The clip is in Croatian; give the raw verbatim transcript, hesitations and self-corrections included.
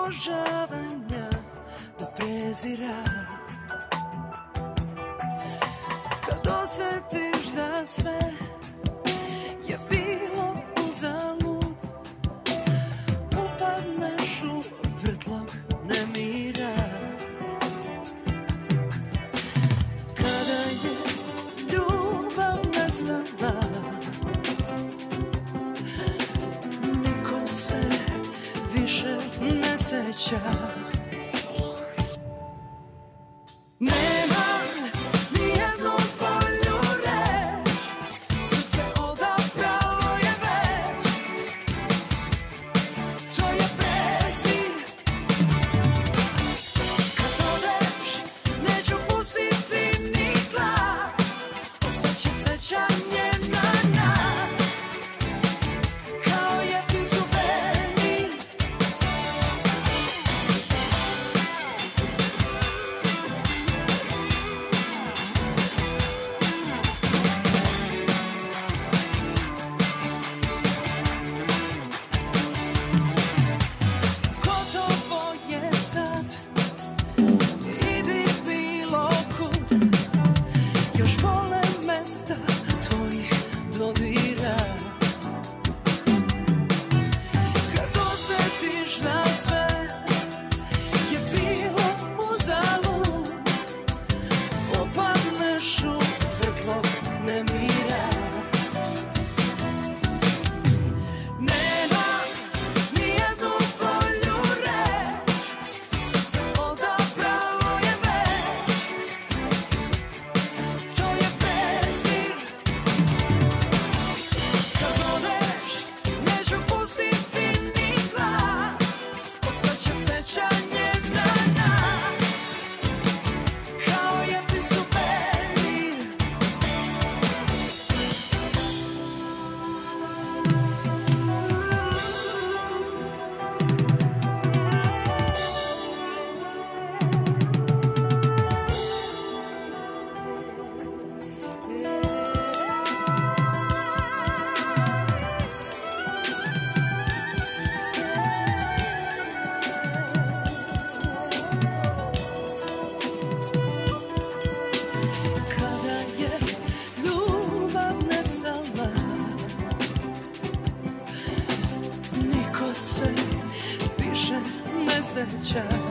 obožavanja da prezira. Kad osjetiš da sve je bilo uzalud, upadneš u vrtlog nemira. Kada je ljubav nestala, niko se više ne seća. Nema nijednu bolju reč, srce odabralo je već. To je prezir. Kad odeš, neću pustiti ni glas, ostaće sećanje na nas, kao je suvenir. Gotovo je sad, idi bilo kud, još bole mesta tvojih dodira. Kad osjetiš da sve je bilo uzalud, opadneš u vrtlog nemira. Nema nijednu bolju reč, srce odabralo je već. To je prezir. Kad odeš, neću pustiti ni glas, ostaće sećanje na nas, kao je suvenir. Kada je ljubav nestala, niko se više ne seća.